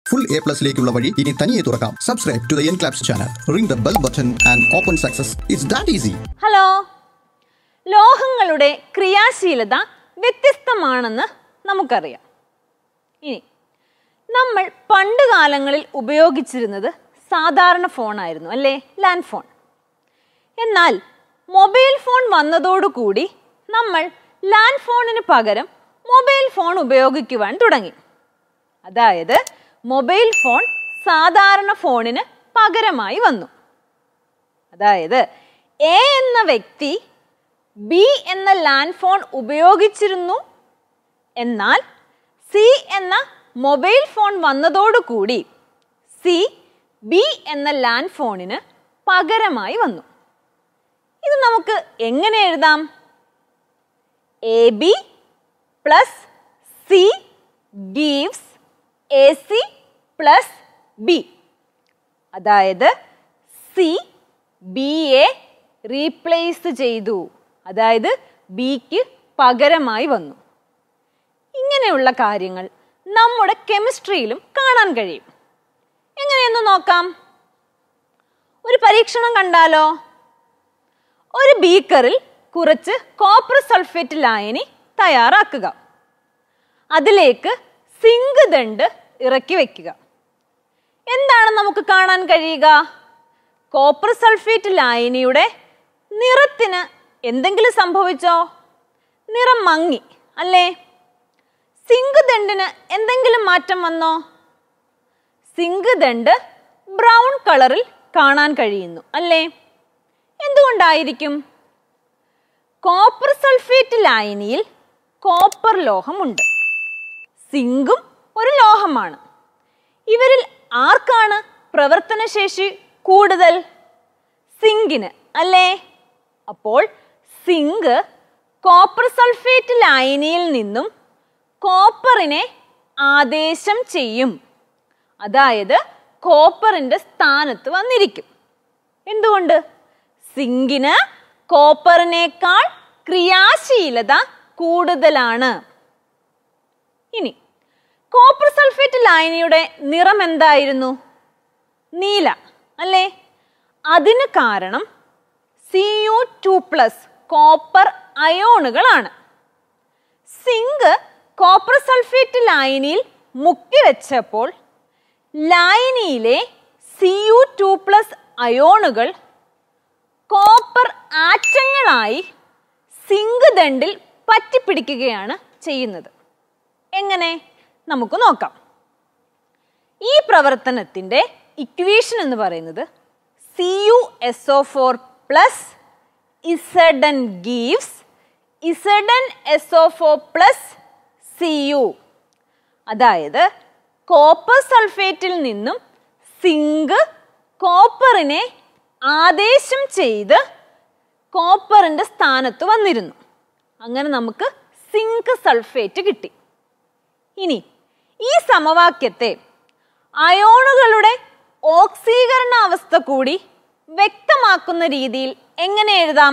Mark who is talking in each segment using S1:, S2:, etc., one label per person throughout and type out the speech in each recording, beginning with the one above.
S1: Full A+ ലേക്കുള്ള വഴി ഇനി തനിയെ തുറക്കാം. Subscribe to the ENCLAPS channel. Ring the bell button and open success. It's that easy.
S2: Hello. ലോഹങ്ങളുടെ ക്രിയാശീലത വ്യത്യസ്തമാണെന്ന് നമുക്കറിയാം. ഇനി നമ്മൾ പണ്ടുകാലങ്ങളിൽ ഉപയോഗിച്ചിരുന്നത് സാധാരണ ഫോണായിരുന്നു അല്ലേ, ലാൻഡ് ഫോൺ. എന്നാൽ മൊബൈൽ ഫോൺ വന്നതോടുകൂടി നമ്മൾ ലാൻഡ് ഫോണിന് പകരം മൊബൈൽ ഫോൺ ഉപയോഗിക്കുവാൻ തുടങ്ങി. അതായത് മൊബൈൽ ഫോൺ സാധാരണ ഫോണിന് പകരമായി വന്നു. അതായത് എ എന്ന വ്യക്തി ബി എന്ന ലാൻഡ് ഫോൺ ഉപയോഗിച്ചിരുന്നു. എന്നാൽ സി എന്ന മൊബൈൽ ഫോൺ വന്നതോടുകൂടി സി ബി എന്ന ലാൻഡ് ഫോണിന് പകരമായി വന്നു. ഇത് നമുക്ക് എങ്ങനെ എഴുതാം? A B plus C gives A C plus B. അതായത് സി ബിയെ റീപ്ലേസ് ചെയ്തു, അതായത് ബിക്ക് പകരമായി വന്നു. ഇങ്ങനെയുള്ള കാര്യങ്ങൾ നമ്മുടെ കെമിസ്ട്രിയിലും കാണാൻ കഴിയും. എങ്ങനെയെന്ന് നോക്കാം. ഒരു പരീക്ഷണം കണ്ടാലോ? ഒരു ബീക്കറിൽ കുറച്ച് കോപ്പർ സൾഫേറ്റ് ലായനി തയ്യാറാക്കുക. അതിലേക്ക് സിങ്ക് ദണ്ട് ഇറക്കി വയ്ക്കുക. എന്താണ് നമുക്ക് കാണാൻ കഴിയുക? കോപ്പർ സൾഫേറ്റ് ലായനിയുടെ നിറത്തിന് എന്തെങ്കിലും സംഭവിച്ചോ? നിറം മങ്ങി അല്ലേ? സിങ്ക് ദണ്ടിന് എന്തെങ്കിലും മാറ്റം വന്നോ? സിങ്ക് ദണ്ട് ബ്രൗൺ കളറിൽ കാണാൻ കഴിയുന്നു അല്ലേ? എന്തുകൊണ്ടായിരിക്കും? കോപ്പർ സൾഫേറ്റ് ലായനിയിൽ കോപ്പർ ലോഹമുണ്ട്. സിങ്കും ഒരു ലോഹമാണ്. ഇവരിൽ ആർക്കാണ് പ്രവർത്തനശേഷി കൂടുതൽ? സിങ്കിന് അല്ലേ? അപ്പോൾ സിങ്ക് കോപ്പർ സൾഫേറ്റ് ലായനിയിൽ നിന്നും കോപ്പറിനെ ആദേശം ചെയ്യും. അതായത് കോപ്പറിന്റെ സ്ഥാനത്ത് വന്നിരിക്കും. എന്തുകൊണ്ട്? സിങ്കിന് കോപ്പറിനേക്കാൾ ക്രിയാശീലത കൂടുതലാണ്. ഇനി കോപ്പർ സൾഫേറ്റ് ലായനിയുടെ നിറം എന്തായിരുന്നു? നീല അല്ലേ? അതിന് കാരണം Cu2+ കോപ്പർ അയോണുകളാണ്. സിങ്ക് കോപ്പർ സൾഫേറ്റ് ലായനിയിൽ മുക്കി വെച്ചപ്പോൾ ലായനിയിലെ Cu2+ അയോണുകൾ കോപ്പർ ആറ്റങ്ങളായി സിങ്ക് ദണ്ടിൽ പറ്റിപ്പിടിക്കുകയാണ് ചെയ്യുന്നത്. എങ്ങനെ? നമുക്ക് നോക്കാം. ഈ പ്രവർത്തനത്തിന്റെ ഇക്വേഷൻ എന്ന് പറയുന്നത് CuSO4 plus Zn gives ZnSO4 plus Cu. അതായത് കോപ്പർ സൾഫേറ്റിൽ നിന്നും സിങ്ക് കോപ്പറിനെ ആദേശം ചെയ്ത് കോപ്പറിന്റെ സ്ഥാനത്ത് വന്നിരുന്നു. അങ്ങനെ നമുക്ക് സിങ്ക് സൾഫേറ്റ് കിട്ടി. ഇനി ഈ സമവാക്യത്തെ അയോണുകളുടെ ഓക്സീകരണ അവസ്ഥ കൂടി വ്യക്തമാക്കുന്ന രീതിയിൽ എങ്ങനെ എഴുതാം?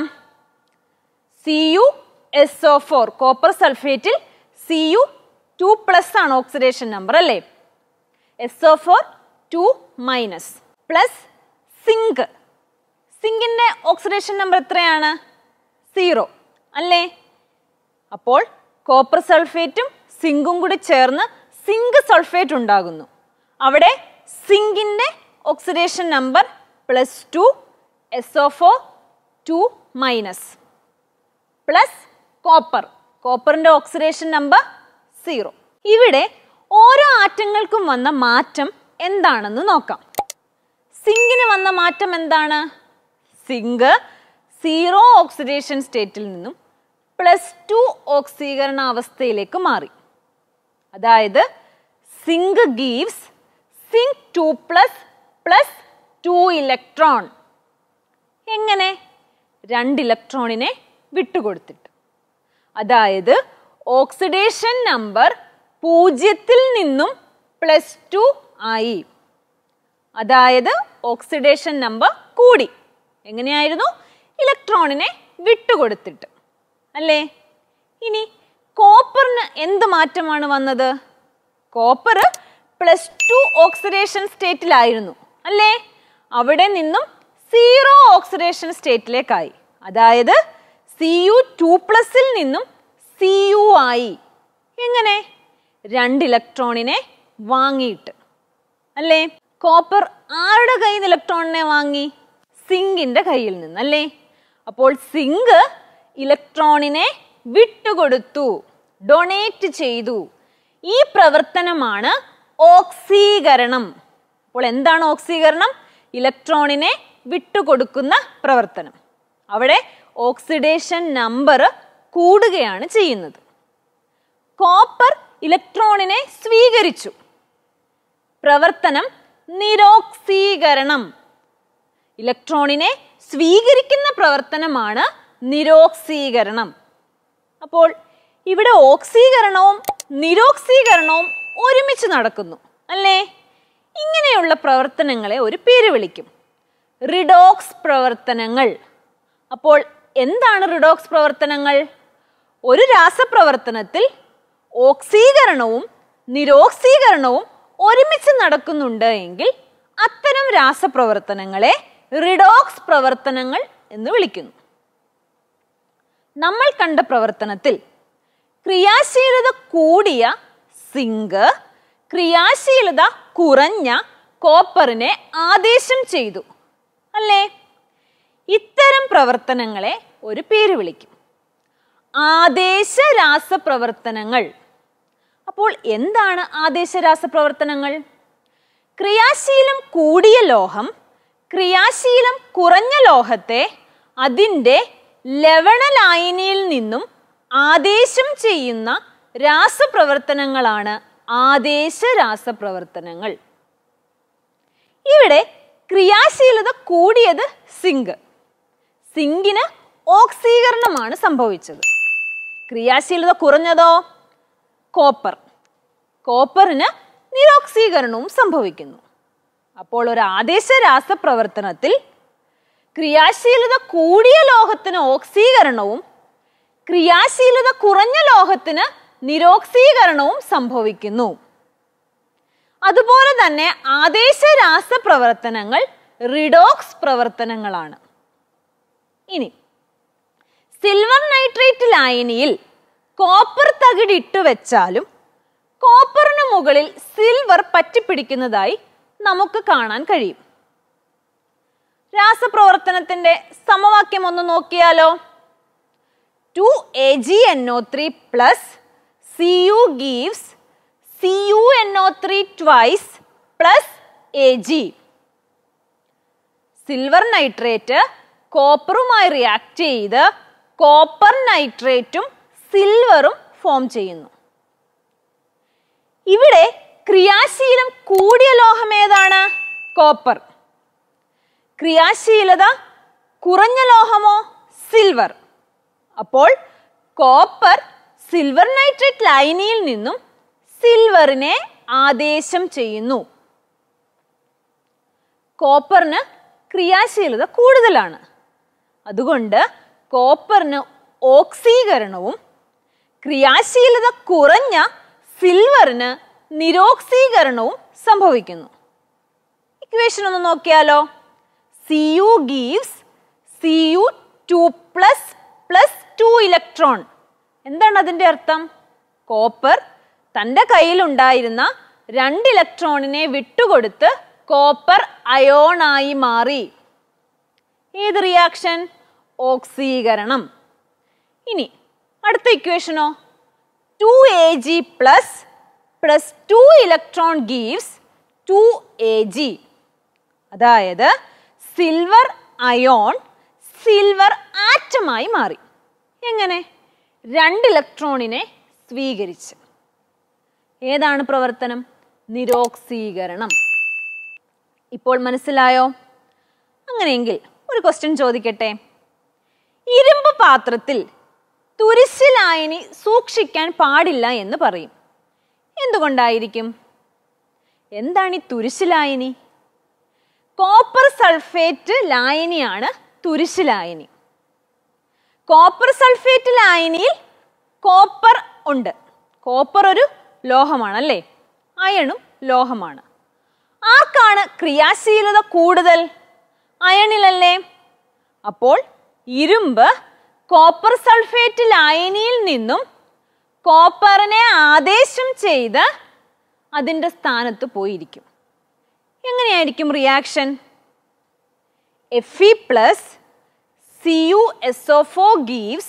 S2: CuSO4 കോപ്പർ സൾഫേറ്റിൽ Cu2+ ആണ് ഓക്സിഡേഷൻ നമ്പർ അല്ലേ? SO4 2- plus zinc. സിങ്കിന്റെ ഓക്സിഡേഷൻ നമ്പർ എത്രയാണ്? 0 അല്ലേ? അപ്പോൾ കോപ്പർ സൾഫേറ്റും സിങ്കും കൂടി ചേർന്ന് സിങ്ക് സൾഫേറ്റ് ഉണ്ടാകുന്നു. അവിടെ സിങ്കിന്റെ ഓക്സിഡേഷൻ നമ്പർ +2, SO4 2- പ്ലസ് കോപ്പറിന്റെ ഓക്സിഡേഷൻ നമ്പർ 0. ഇവിടെ ഓരോ ആറ്റങ്ങൾക്കും വന്ന മാറ്റം എന്താണെന്ന് നോക്കാം. സിങ്കിന് വന്ന മാറ്റം എന്താണ്? സിങ്ക് 0 ഓക്സിഡേഷൻ സ്റ്റേറ്റിൽ നിന്നും +2 ഓക്സീകരണ അവസ്ഥയിലേക്ക് മാറി. അതായത് zinc gives Zn2+ plus 2 electron. എങ്ങനെ? 2 ഇലക്ട്രോണിനെ വിട്ടുകൊടുത്തിട്ട്. അതായത് ഓക്സിഡേഷൻ നമ്പർ 0 നിന്നും +2 ആയി. അതായത് ഓക്സിഡേഷൻ നമ്പർ കൂടി. എങ്ങനെയായിരുന്നു? ഇലക്ട്രോണിനെ വിട്ടുകൊടുത്തിട്ട് അല്ലേ? ഇനി കോപ്പറിന് എന്ത് മാറ്റമാണ് വന്നത്? കോപ്പർ +2 ഓക്സിഡേഷൻ സ്റ്റേറ്റിലായിരുന്നു അല്ലേ? അവിടെ നിന്നും 0 ഓക്സിഡേഷൻ സ്റ്റേറ്റിലേക്കായി. അതായത് Cu2+ നിന്നും Cu ആയി. എങ്ങനെ? 2 ഇലക്ട്രോണിനെ വാങ്ങിയിട്ട് അല്ലേ? കോപ്പർ ആരുടെ കയ്യിൽ നിന്ന് ഇലക്ട്രോണിനെ വാങ്ങി? സിങ്കിന്റെ കയ്യിൽ നിന്ന് അല്ലേ? അപ്പോൾ സിങ്ക് ഇലക്ട്രോണിനെ വിട്ടുകൊടുത്തു, ഡൊണേറ്റ് ചെയ്തു. ഈ പ്രവർത്തനമാണ് ഓക്സീകരണം. അപ്പോൾ എന്താണ് ഓക്സീകരണം? ഇലക്ട്രോണിനെ വിട്ടുകൊടുക്കുന്ന പ്രവർത്തനം. അവിടെ ഓക്സിഡേഷൻ നമ്പർ കൂടുകയാണ് ചെയ്യുന്നത്. കോപ്പർ ഇലക്ട്രോണിനെ സ്വീകരിച്ചു. പ്രവർത്തനം നിരോക്സീകരണം. ഇലക്ട്രോണിനെ സ്വീകരിക്കുന്ന പ്രവർത്തനമാണ് നിരോക്സീകരണം. അപ്പോൾ ഇവിടെ ഓക്സീകരണവും നിരോക്സീകരണവും ഒരുമിച്ച് നടക്കുന്നു അല്ലേ? ഇങ്ങനെയുള്ള പ്രവർത്തനങ്ങളെ ഒരു പേര് വിളിക്കും, റിഡോക്സ് പ്രവർത്തനങ്ങൾ. അപ്പോൾ എന്താണ് റിഡോക്സ് പ്രവർത്തനങ്ങൾ? ഒരു രാസപ്രവർത്തനത്തിൽ ഓക്സീകരണവും നിരോക്സീകരണവും ഒരുമിച്ച് നടക്കുന്നുണ്ട് എങ്കിൽ അത്തരം രാസപ്രവർത്തനങ്ങളെ റിഡോക്സ് പ്രവർത്തനങ്ങൾ എന്ന് വിളിക്കുന്നു. നമ്മൾ കണ്ട പ്രവർത്തനത്തിൽ ക്രിയാശീലത കൂടിയ സിങ്ക് ക്രിയാശീലത കുറഞ്ഞ കോപ്പറിനെ ആദേശം ചെയ്തു അല്ലേ? ഇത്തരം പ്രവർത്തനങ്ങളെ ഒരു പേര് വിളിക്കും, ആദേശ രാസപ്രവർത്തനങ്ങൾ. അപ്പോൾ എന്താണ് ആദേശ രാസപ്രവർത്തനങ്ങൾ? ക്രിയാശീലം കൂടിയ ലോഹം ക്രിയാശീലം കുറഞ്ഞ ലോഹത്തെ അതിൻ്റെ ലവണലായനിയിൽ നിന്നും ആദേശം ചെയ്യുന്ന രാസപ്രവർത്തനങ്ങളാണ് ആദേശ രാസപ്രവർത്തനങ്ങൾ. ഇവിടെ ക്രിയാശീലത കൂടിയത് സിങ്ക്. സിങ്കിന് ഓക്സീകരണമാണ് സംഭവിച്ചത്. ക്രിയാശീലത കുറഞ്ഞതോ കോപ്പർ. കോപ്പറിന് നിരോക്സീകരണവും സംഭവിക്കുന്നു. അപ്പോൾ ഒരു ആദേശ രാസപ്രവർത്തനത്തിൽ ക്രിയാശീലത കൂടിയ ലോഹത്തിന് ഓക്സീകരണവും ക്രിയാശീലത കുറഞ്ഞ ലോഹത്തിന് നിരോക്സീകരണവും സംഭവിക്കുന്നു. അതുപോലെ തന്നെ ആദേശ രാസപ്രവർത്തനങ്ങൾ റിഡോക്സ് പ്രവർത്തനങ്ങളാണ്. ഇനി സിൽവർ നൈട്രേറ്റ് ലായനിയിൽ കോപ്പർ തകിടിട്ട് വെച്ചാലും കോപ്പറിന് മുകളിൽ സിൽവർ പറ്റിപ്പിടിക്കുന്നതായി നമുക്ക് കാണാൻ കഴിയും. രാസപ്രവർത്തനത്തിന്റെ സമവാക്യം ഒന്ന് നോക്കിയാലോ. 2AgNO3 plus Cu gives CuNO3 twice plus Ag. Silver nitrate കോപ്പറുമായി റിയാക്ട് ചെയ്ത് കോപ്പർ നൈട്രേറ്റും സിൽവറും ഫോം ചെയ്യുന്നു. ഇവിടെ ക്രിയാശീലം കൂടിയ ലോഹം ഏതാണ്? കോപ്പർ. ക്രിയാശീലത കുറഞ്ഞ ലോഹമോ? സിൽവർ. അപ്പോൾ കോപ്പർ സിൽവർ നൈട്രേറ്റ് ലായനിയിൽ നിന്നും സിൽവറിനെ ആദേശം ചെയ്യുന്നു. കോപ്പറിന് ക്രിയാശീലത കൂടുതലാണ്. അതുകൊണ്ട് കോപ്പറിന് ഓക്സീകരണവും ക്രിയാശീലത കുറഞ്ഞ സിൽവറിന് നിരോക്സീകരണവും സംഭവിക്കുന്നു. ഇക്വേഷൻ ഒന്ന് നോക്കിയാലോ. Cu gives Cu2+ plus 2 electron. എന്താണ് അതിൻ്റെ അർത്ഥം? കോപ്പർ തൻ്റെ കയ്യിലുണ്ടായിരുന്ന 2 ഇലക്ട്രോണിനെ വിട്ടുകൊടുത്ത് കോപ്പർ അയോണായി മാറി. ഏത് റിയാക്ഷൻ? ഓക്സീകരണം. ഇനി അടുത്ത ഇക്വേഷനോ. 2Ag plus 2 electron gives 2Ag. അതായത് സിൽവർ അയോൺ സിൽവർ ആറ്റമായി മാറി. എങ്ങനെ? 2 ഇലക്ട്രോണിനെ സ്വീകരിച്ച്. ഏതാണ് പ്രവർത്തനം? നിരോക്സീകരണം. ഇപ്പോൾ മനസ്സിലായോ? അങ്ങനെയെങ്കിൽ ഒരു ക്വസ്റ്റ്യൻ ചോദിക്കട്ടെ. ഇരുമ്പ് പാത്രത്തിൽ തുരിശ് ലായനി സൂക്ഷിക്കാൻ പാടില്ല എന്ന് പറയും. എന്തുകൊണ്ടായിരിക്കും? എന്താണ് ഈ തുരിശ് ലായനി? കോപ്പർ സൾഫേറ്റ് ലായനിയാണ് തുരിശ് ലായനി. കോപ്പർ സൾഫേറ്റ് ലായനിയിൽ കോപ്പർ ഉണ്ട്. കോപ്പർ ഒരു ലോഹമാണല്ലേ, അയണും ലോഹമാണ്. ആർക്കാണ് ക്രിയാശീലത കൂടുതൽ? അയണിലല്ലേ? അപ്പോൾ ഇരുമ്പ് കോപ്പർ സൾഫേറ്റ് ലായനിയിൽ നിന്നും കോപ്പറിനെ ആദേശം ചെയ്ത് അതിൻ്റെ സ്ഥാനത്ത് പോയിരിക്കും. എങ്ങനെയായിരിക്കും reaction? Fe plus CuSO4 gives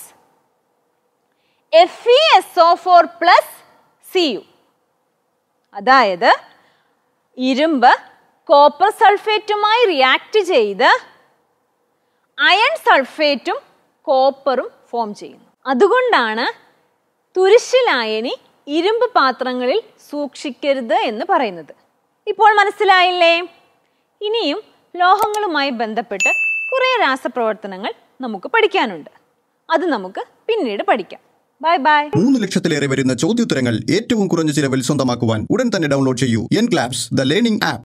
S2: FeSO4 plus Cu. അതായത് ഇരുമ്പ് കോപ്പർ സൾഫേറ്റുമായി റിയാക്ട് ചെയ്ത് അയൺ സൾഫേറ്റും കോപ്പറും ഫോം ചെയ്യുന്നു. അതുകൊണ്ടാണ് തുരിശിലായനി ഇരുമ്പ് പാത്രങ്ങളിൽ സൂക്ഷിക്കരുത് എന്ന് പറയുന്നത്. ഇപ്പോൾ മനസ്സിലായില്ലേ? ഇനിയും ലോഹങ്ങളുമായി ബന്ധപ്പെട്ട് കുറേ രാസപ്രവർത്തനങ്ങൾ നമുക്ക് പഠിക്കാനുണ്ട്. അത് നമുക്ക് പിന്നീട് പഠിക്കാം. Bye bye.
S1: 3 ലക്ഷത്തിലേറെ വരുന്ന ചോദ്യോത്തരങ്ങൾ ഏറ്റവും കുറഞ്ഞ ചിലവിൽ സ്വന്തമാക്കുവാൻ ഉടൻ തന്നെ ഡൗൺലോഡ് ചെയ്യൂ എൻക്ലാപ്സ് ദ ലേണിംഗ് ആപ്പ്.